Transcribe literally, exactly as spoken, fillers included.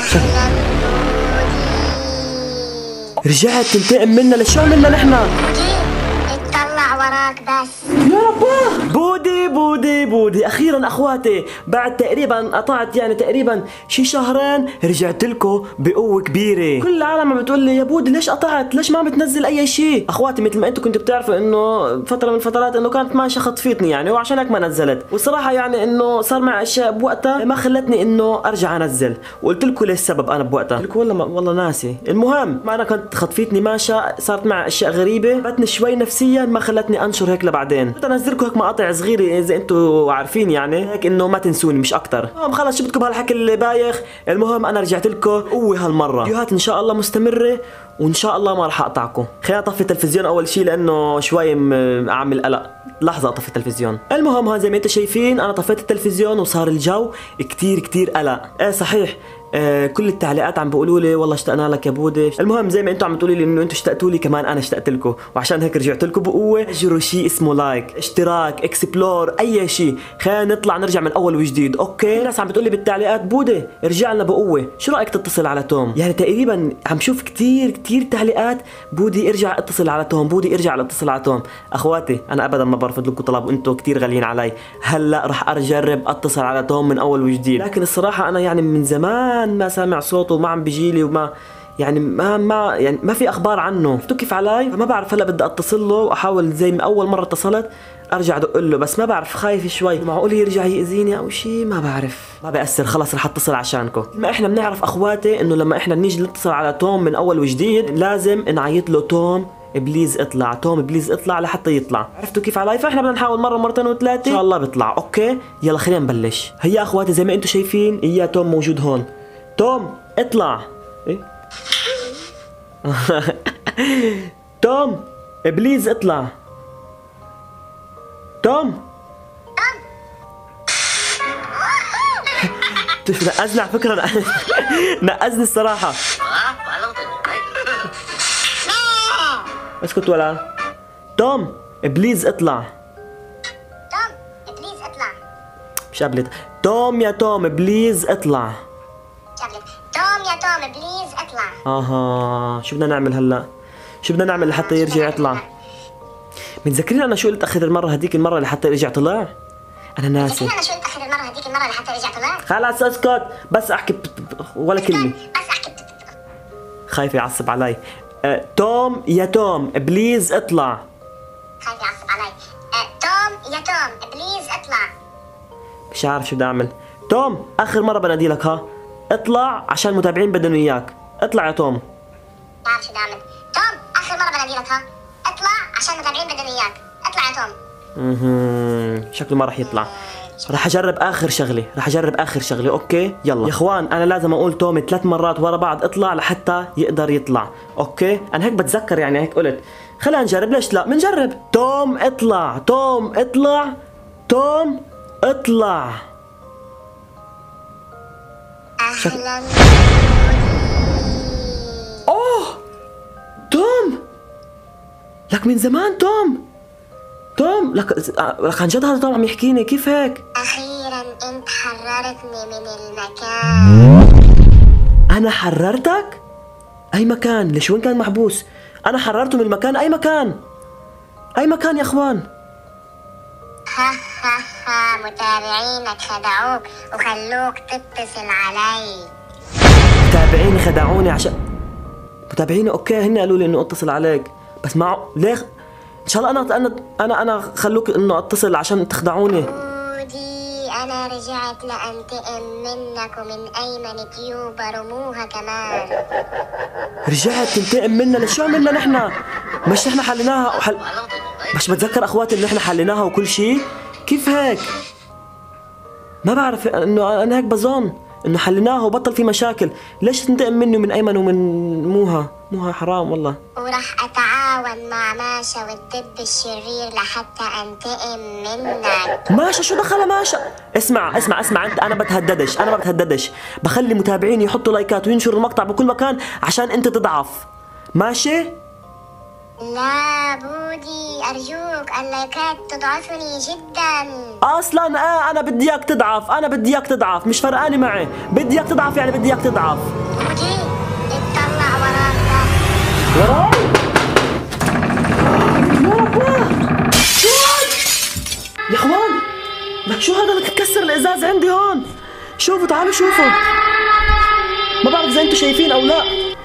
رجعت تنتقم منا، لشو عملنا نحن؟ اطلع وراك بس. يا رباه. بودي بودي بودي اخيرا اخواتي، بعد تقريبا قطعت يعني تقريبا شي شهرين رجعت لكم بقوه كبيره. كل العالم عم بتقول لي يا بودي ليش قطعت؟ ليش ما بتنزل اي شيء؟ اخواتي مثل ما انتم كنتوا بتعرفوا انه فتره من الفترات انه كانت ماشيه خطفيتني يعني، وعشان هيك ما نزلت. والصراحه يعني انه صار معي اشياء بوقتها ما خلتني انه ارجع انزل، وقلت لكم ليش السبب انا بوقتها. قلت لكم والله ما والله ناسي. المهم ما انا كنت خطفيتني ماشيه، صارت معي اشياء غريبه بتني شوي نفسيا ما خلتني انشر هيك لبعدين. كنت انزل لكم هيك مقاطع صغيره اذا انتم عارفين يعني، هيك انه ما تنسوني مش اكثر. المهم خلص شو بدكم بهالحكي اللي بايخ. المهم انا رجعت لكم قوه هالمره، فيديوهات ان شاء الله مستمره وان شاء الله ما راح اقطعكم. خلينا اطفي التلفزيون اول شيء لانه شوي اعمل قلق. لحظه اطفي التلفزيون. المهم هون زي ما انتم شايفين انا طفيت التلفزيون وصار الجو كتير كتير قلق. ايه صحيح آه كل التعليقات عم بيقولوا لي والله اشتقنا لك يا بودي. المهم زي ما انتم عم تقولوا لي انه انتم اشتقتوا لي كمان انا اشتقت لكم، وعشان هيك رجعت لكم بقوه. اجروا شيء اسمه لايك، اشتراك، اكسبلور، اي شيء. خلينا نطلع نرجع من اول وجديد. اوكي الناس عم بتقول لي بالتعليقات بودي ارجع لنا بقوه، شو رايك تتصل على توم؟ يعني تقريبا عم شوف كثير كثير تعليقات بودي ارجع اتصل على توم، بودي ارجع اتصل على توم. اخواتي انا ابدا ما برفض لكم طلب وانتم كثير غاليين علي. هلا راح اجرب اتصل على توم من اول وجديد، لكن الصراحه انا يعني من زمان ما سامع صوته وما عم بيجيلي وما يعني ما ما يعني ما في اخبار عنه. شفتوا كيف علي؟ فما بعرف هلا بدي اتصل له واحاول زي ما اول مره اتصلت ارجع ادق له، بس ما بعرف خايف شوي معقول يرجع ياذيني او شيء ما بعرف. ما بيأثر خلص رح اتصل عشانكم. ما احنا بنعرف اخواتي انه لما احنا بنيجي نتصل على توم من اول وجديد لازم نعيط له توم بليز اطلع، توم بليز اطلع لحتى يطلع. عرفتوا كيف علي؟ فاحنا بدنا نحاول مره مرتين وثلاثه ان شاء الله بيطلع. اوكي يلا خلينا نبلش. هيا اخواتي زي ما انتم شايفين اياه توم موجود هون. توم اطلع. ايه توم بليز اطلع. توم نقزني على فكره، نقزني الصراحه. اسكت ولا. توم بليز اطلع. توم بليز اطلع. مش قبلت. توم يا توم بليز اطلع. توم يا توم بليز اطلع. اها شو بدنا نعمل هلا؟ شو بدنا نعمل لحتى يرجع يطلع؟ متذكرين انا شو قلت اخر المره هذيك المره لحتى رجع طلع؟ انا ناسي. متذكرين انا شو قلت اخر المره هذيك المره لحتى رجع طلع؟ خلاص اسكت بس احكي ولا كلمه. بس احكي. خايف يعصب علي. أه، توم يا توم بليز اطلع. خايف يعصب علي. أه، توم يا توم بليز اطلع. مش عارف شو بدي اعمل. توم اخر مره بنادي لك ها اطلع عشان المتابعين بدهم اياك. اطلع يا توم. مش عارف شو بدي اعمل. توم اخر مره بنادي لك ها اطلع عشان المتابعين بدهم اياك. اطلع يا توم. اها شكله ما راح يطلع. راح اجرب اخر شغله، راح اجرب اخر شغله. اوكي يلا يا اخوان انا لازم اقول توم ثلاث مرات ورا بعض اطلع لحتى يقدر يطلع. اوكي انا هيك بتذكر يعني هيك قلت. خلينا نجرب ليش لا؟ بنجرب. توم اطلع، توم اطلع، توم اطلع. اهلا. اوه توم لك من زمان توم. توم لك لك عن جد هذا توم عم يحكيني كيف هيك؟ اخيرا انت حررتني من المكان. انا حررتك؟ اي مكان؟ ليش وين كان محبوس؟ انا حررته من المكان. اي مكان؟ اي مكان يا اخوان؟ ها ها ها متابعينك خدعوك وخلوك تتصل علي. متابعيني خدعوني عشان متابعيني. اوكي هن قالوا لي انه اتصل عليك بس مع ليه ان شاء الله انا انا انا انا خلوك انه اتصل عشان تخدعوني. بودي انا رجعت لانتقم منك ومن ايمن تيوبر وموها كمان. رجعت تنتقم منا؟ ليش شو عملنا نحن؟ مش نحن حليناها وحل... مش بتذكر اخواتي انه نحن حليناها وكل شيء؟ كيف هيك؟ ما بعرف انه انا هيك بظن انه حليناها وبطل في مشاكل. ليش تنتقم مني ومن ايمن ومن موها؟ موها حرام والله. وراح اتعاون مع ماشا والدب الشرير لحتى انتقم منك. ماشا شو دخل ماشا؟ اسمع اسمع اسمع انت انا بتهددش، انا ما بتهددش. بخلي متابعيني يحطوا لايكات وينشروا المقطع بكل مكان عشان انت تضعف. ماشي؟ لا بودي، أرجوك اللايكات تضعفني جدا. اصلا اه انا بدي اياك تضعف، انا بدي اياك تضعف، مش فرقاني معي، بدي اياك تضعف يعني بدي اياك تضعف. بودي اطلع وراك بس. وراي؟ شو هاد؟ يا اخوان لك شو هذا؟ لك كسر الازاز عندي هون. شوفوا تعالوا شوفوا، ما بعرف اذا انتم شايفين او لا.